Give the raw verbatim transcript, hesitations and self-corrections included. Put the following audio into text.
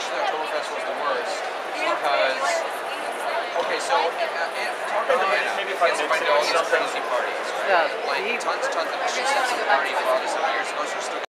Houston Oktoberfest was the worst because, okay, so uh, uh, talking about Anna, maybe if I gets mix invited it to all with these something. crazy parties, right? Yeah. Like tons and tons of, I mean, seven parties for all this years ago, so we're still